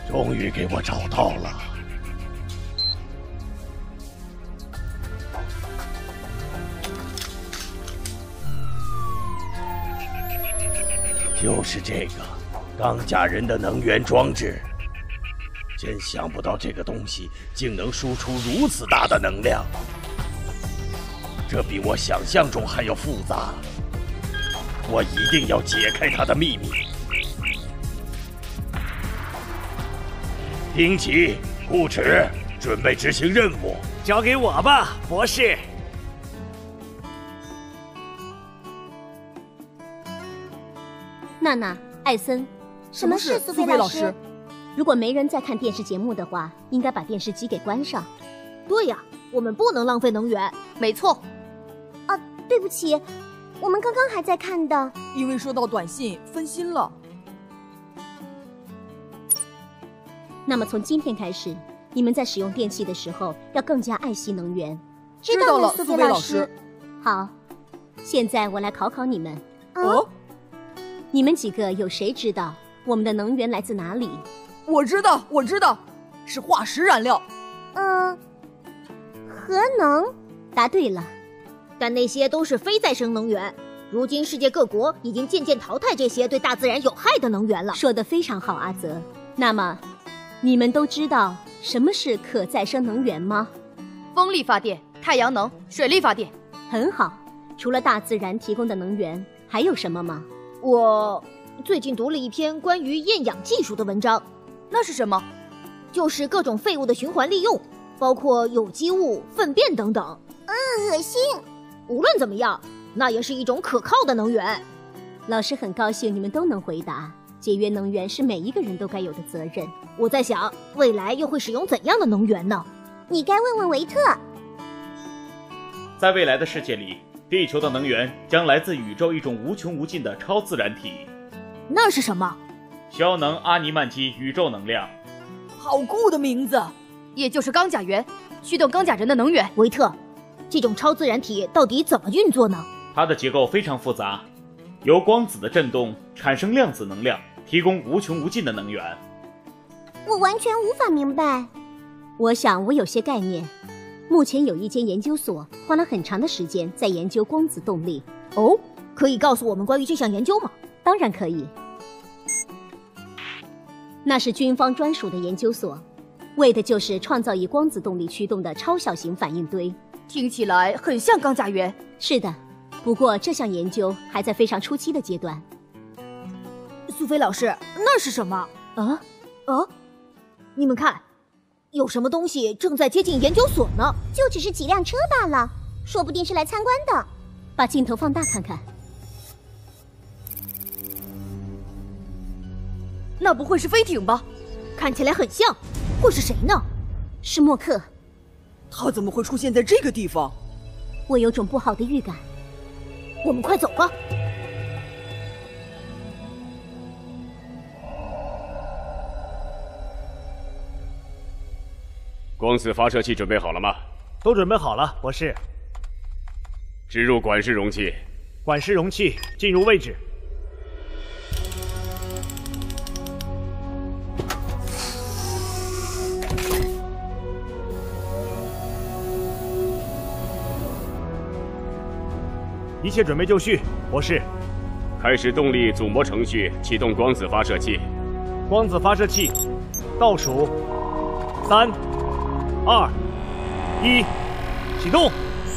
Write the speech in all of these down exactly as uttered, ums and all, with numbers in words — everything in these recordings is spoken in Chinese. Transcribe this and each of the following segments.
终于给我找到了。就是这个钢甲人的能源装置。真想不到这个东西竟能输出如此大的能量，这比我想象中还要复杂。我一定要解开它的秘密。丁奇、顾齿，准备执行任务。 交给我吧，博士。 娜娜、艾森， 什么事，苏菲老师？ 如果没人在看电视节目的话，应该把电视机给关上。 对呀，我们不能浪费能源。 没错。 啊，对不起，我们刚刚还在看的。 因为收到短信分心了。 那么从今天开始，你们在使用电器的时候要更加爱惜能源。 知道了，苏菲老师。 好，现在我来考考你们。 哦， 你们几个有谁知道我们的能源来自哪里？ 我知道，我知道，是化石燃料。 嗯，核能。答对了。 但那些都是非再生能源。如今世界各国已经渐渐淘汰这些对大自然有害的能源了。 说得非常好，阿泽。那么，你们都知道什么是可再生能源吗？ 风力发电、太阳能、水力发电。 很好。除了大自然提供的能源，还有什么吗？ 我最近读了一篇关于厌氧技术的文章。 那是什么？ 就是各种废物的循环利用，包括有机物、粪便等等。 嗯，恶心。 无论怎么样，那也是一种可靠的能源。 老师很高兴你们都能回答。节约能源是每一个人都该有的责任。 我在想，未来又会使用怎样的能源呢？ 你该问问维特。 在未来的世界里，地球的能源将来自宇宙一种无穷无尽的超自然体。 那是什么？ 肖能阿尼曼基宇宙能量。 好酷的名字，也就是钢甲源，驱动钢甲人的能源。 维特，这种超自然体到底怎么运作呢？ 它的结构非常复杂，由光子的振动产生量子能量，提供无穷无尽的能源。 我完全无法明白。我想我有些概念。目前有一间研究所花了很长的时间在研究光子动力。 哦，可以告诉我们关于这项研究吗？ 当然可以。那是军方专属的研究所，为的就是创造以光子动力驱动的超小型反应堆。 听起来很像钢甲源。 是的，不过这项研究还在非常初期的阶段。 苏菲老师，那是什么？ 啊啊！你们看，有什么东西正在接近研究所呢？ 就只是几辆车罢了，说不定是来参观的。把镜头放大看看。 那不会是飞艇吧？ 看起来很像，会是谁呢？ 是默克。 他怎么会出现在这个地方？ 我有种不好的预感。 我们快走吧。 光子发射器准备好了吗？ 都准备好了，博士。 植入管式容器。 管式容器进入位置。一切准备就绪，博士。 开始动力组模程序，启动光子发射器。 光子发射器，倒数，三、二、一，启动。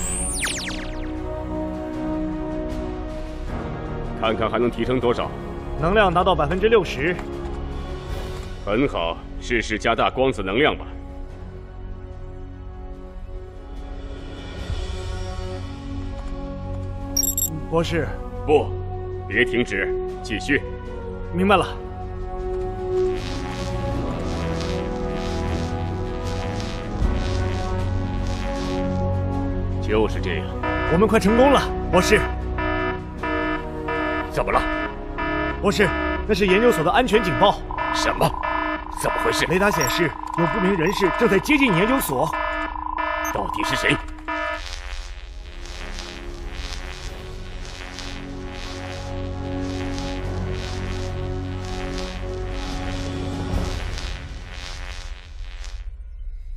看看还能提升多少？ 能量达到百分之六十。 很好，试试加大光子能量吧。 博士， 不，别停止，继续。 明白了。 就是这样。 我们快成功了，博士。 怎么了？ 博士，那是研究所的安全警报。 什么？怎么回事？ 雷达显示有不明人士正在接近研究所。 到底是谁？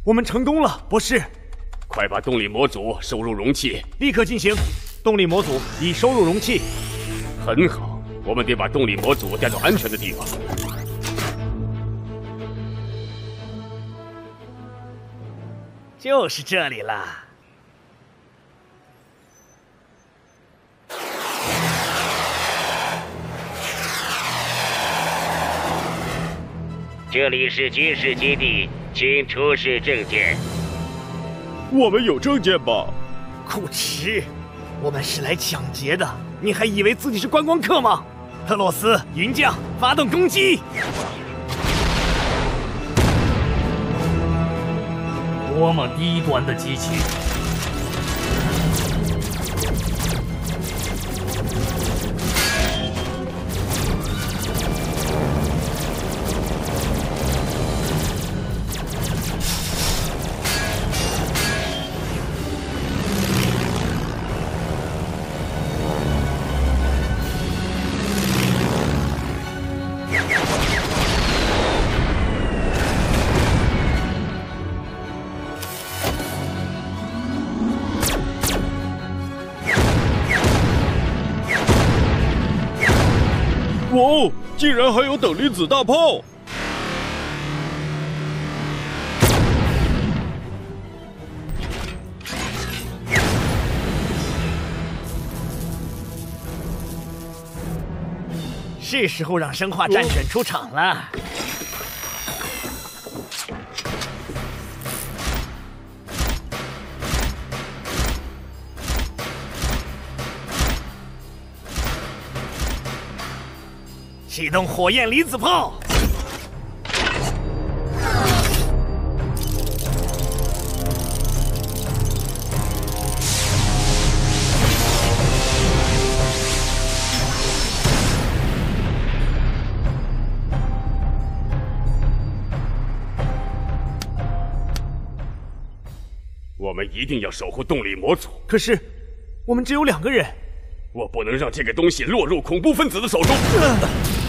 我们成功了，博士。 快把动力模组收入容器。 立刻进行。动力模组已收入容器。 很好，我们得把动力模组带到安全的地方。 就是这里啦。 这里是军事基地，请出示证件。 我们有证件吧？ 库迟，我们是来抢劫的，你还以为自己是观光客吗？特洛斯，云将，发动攻击！ 多么低端的机器！ 哇哦，竟然还有等离子大炮！ 是时候让生化战犬出场了。启动火焰离子炮！ 我们一定要守护动力模组。 可是，我们只有两个人， 我不能让这个东西落入恐怖分子的手中。 呃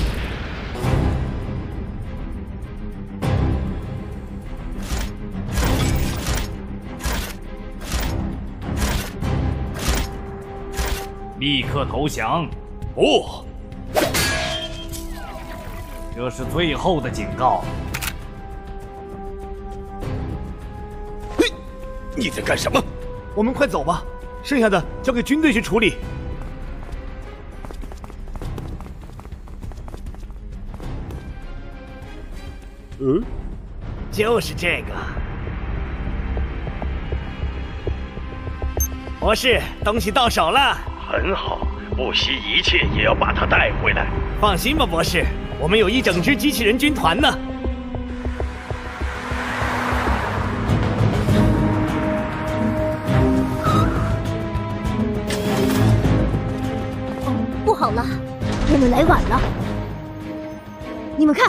立刻投降！ 不， 这是最后的警告。 嘿，你在干什么？ 我们快走吧，剩下的交给军队去处理。 嗯， 就是这个。博士，东西到手了。 很好，不惜一切也要把它带回来。 放心吧，博士，我们有一整支机器人军团呢。 不好了， 我们来晚了。你们看，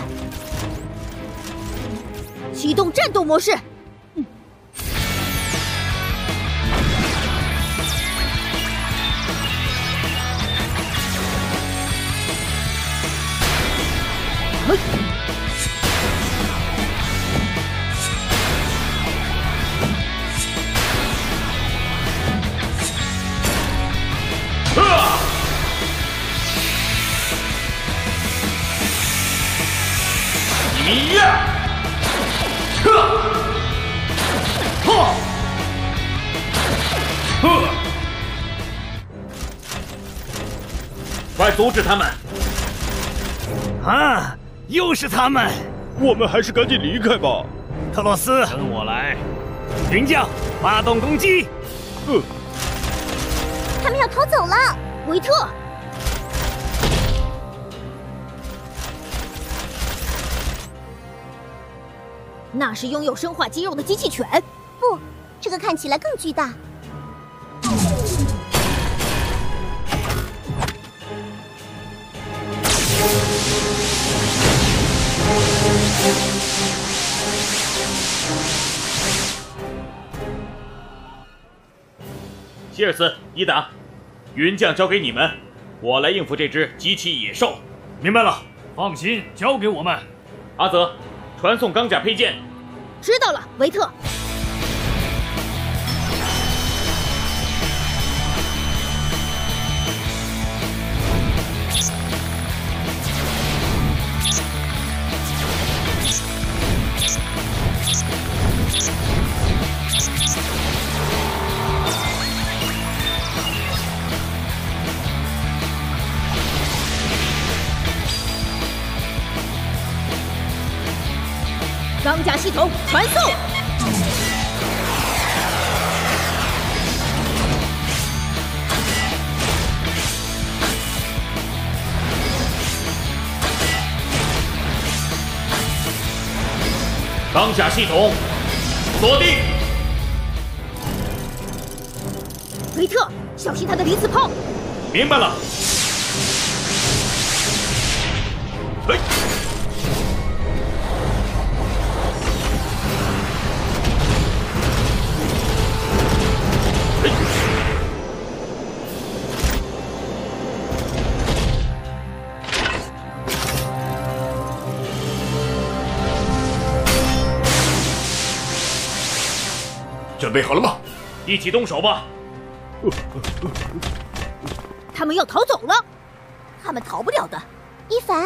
启动战斗模式。嗯一呀！呵！呵！呵！快阻止他们！ 啊，又是他们！ 我们还是赶紧离开吧。 特洛斯， 跟我来！ 云将，发动攻击！ 嗯， 他们要逃走了。 维特，那是拥有生化肌肉的机器犬。 不，这个看起来更巨大。 希尔斯、伊达，云将交给你们，我来应付这只机器野兽。 明白了，放心，交给我们。 阿泽，传送钢甲配件。 知道了，维特。 钢甲系统传送。 钢甲系统锁定。 维特，小心他的离子炮。 明白了。嘿。 准备好了吗？ 一起动手吧！ 他们要逃走了，他们逃不了的。 一凡，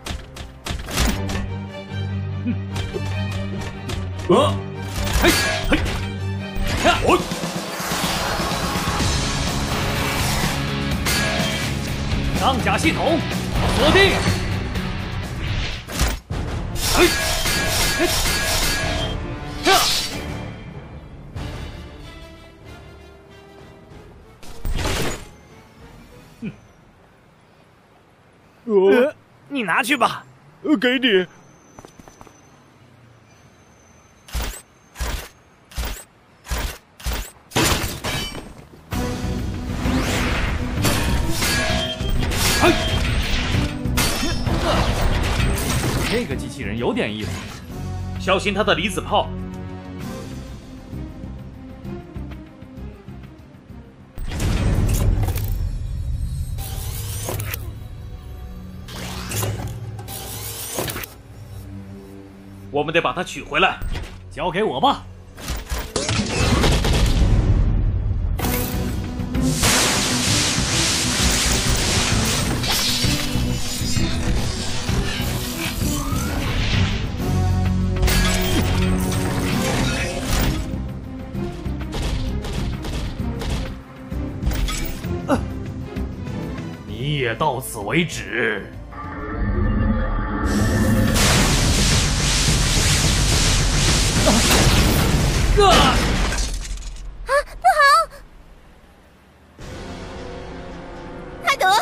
啊，嘿，嘿，呀，我，钢甲系统锁定，嘿，嘿，呀。 呃，你拿去吧。 呃，给你。 哎，这个机器人有点意思， 小心他的离子炮。 我们得把它取回来， 交给我吧。啊、你也到此为止。 啊！ 啊，不好！ 泰德，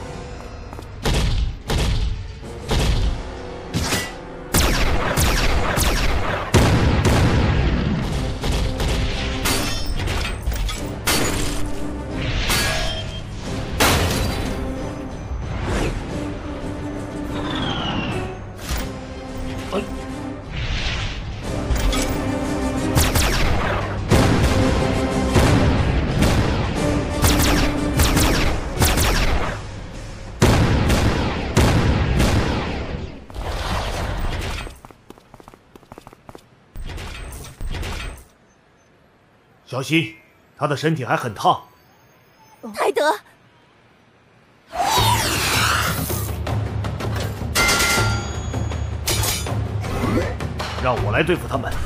小心，他的身体还很烫。 泰德， 让我来对付他们。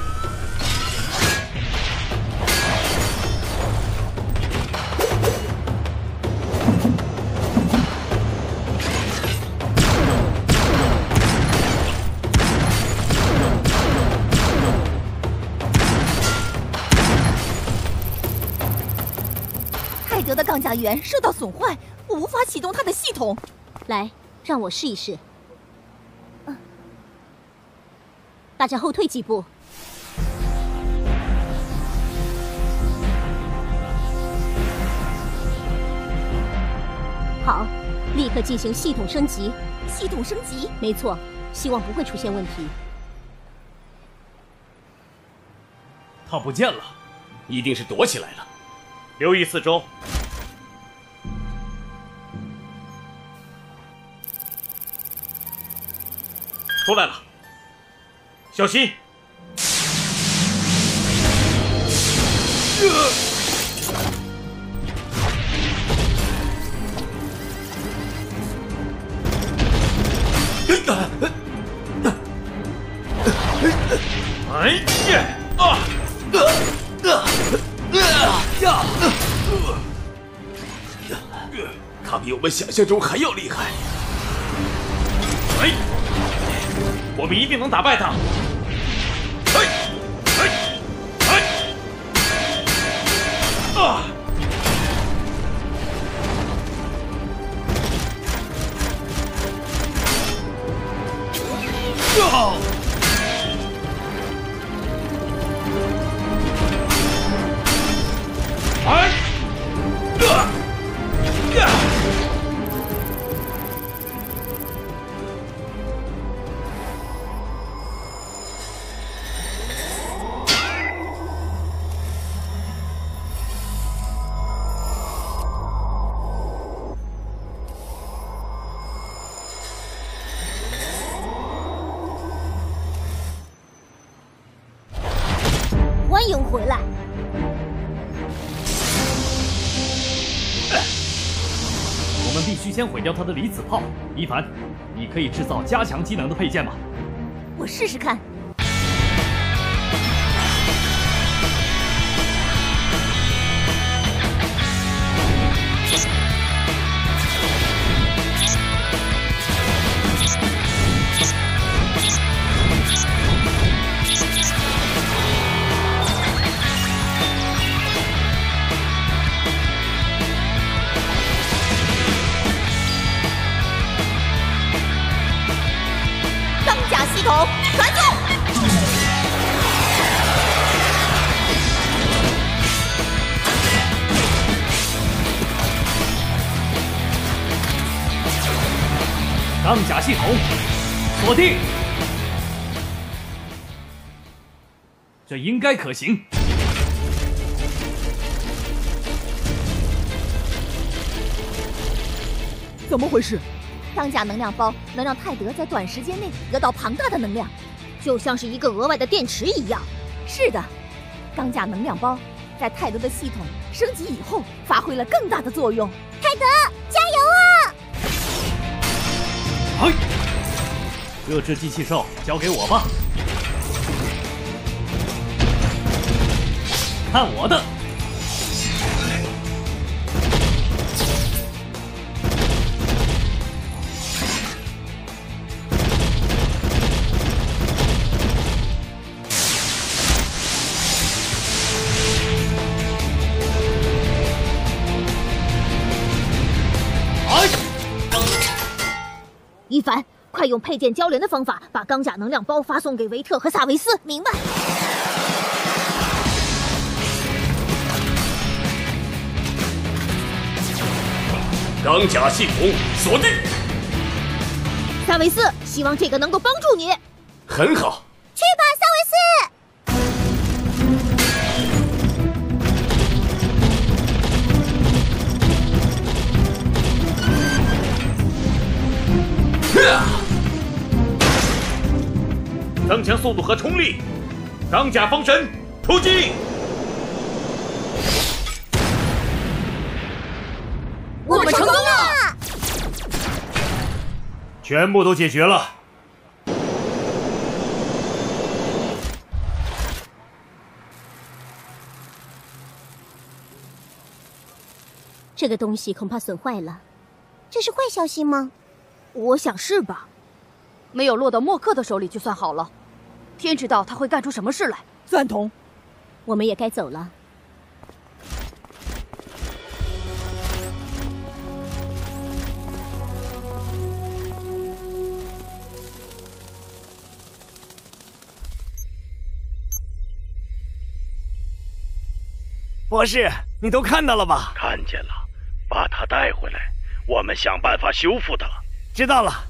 泰德的钢甲源受到损坏，我无法启动他的系统。 来，让我试一试。嗯，大家后退几步。好，立刻进行系统升级。 系统升级？ 没错，希望不会出现问题。 他不见了， 一定是躲起来了。 留意四周，出来了，小心！哎呀！啊！ 呀！他比我们想象中还要厉害。 哎，我们一定能打败他。 啊！啊！哎！啊！啊！ 欢迎回来。 我们必须先毁掉他的离子炮。伊凡，你可以制造加强机能的配件吗？ 我试试看。 系统传送。 钢甲系统锁定，这应该可行。 怎么回事？ 钢甲能量包能让泰德在短时间内得到庞大的能量，就像是一个额外的电池一样。 是的，钢甲能量包在泰德的系统升级以后发挥了更大的作用。 泰德，加油啊！哎，这只机器兽交给我吧，看我的！ 伊凡，快用配件交联的方法把钢甲能量包发送给维特和萨维斯。明白。 钢甲系统锁定。 萨维斯，希望这个能够帮助你。 很好。 去吧，萨维斯。 增强速度和冲力，钢甲风神出击！ 我们成功了！ 全部都解决了。 这个东西恐怕损坏了，这是坏消息吗？ 我想是吧。没有落到默克的手里就算好了。天知道他会干出什么事来。 赞同。 我们也该走了。 博士，你都看到了吧？ 看见了，把它带回来，我们想办法修复它。 知道了。